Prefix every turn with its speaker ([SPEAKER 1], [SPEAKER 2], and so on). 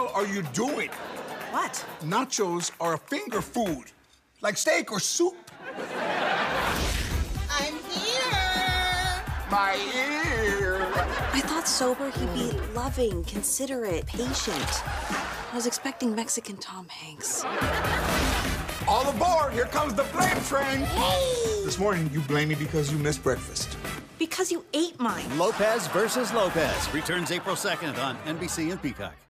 [SPEAKER 1] hell are you doing?
[SPEAKER 2] What?
[SPEAKER 1] Nachos are a finger food, like steak or soup.
[SPEAKER 2] I'm here!
[SPEAKER 1] My ear!
[SPEAKER 3] I thought sober he'd be loving, considerate, patient. I was expecting Mexican Tom Hanks.
[SPEAKER 1] All aboard! Here comes the blame train! This morning, you blame me because you missed breakfast.
[SPEAKER 3] Because you ate mine.
[SPEAKER 4] Lopez versus Lopez returns April 2nd on NBC and Peacock.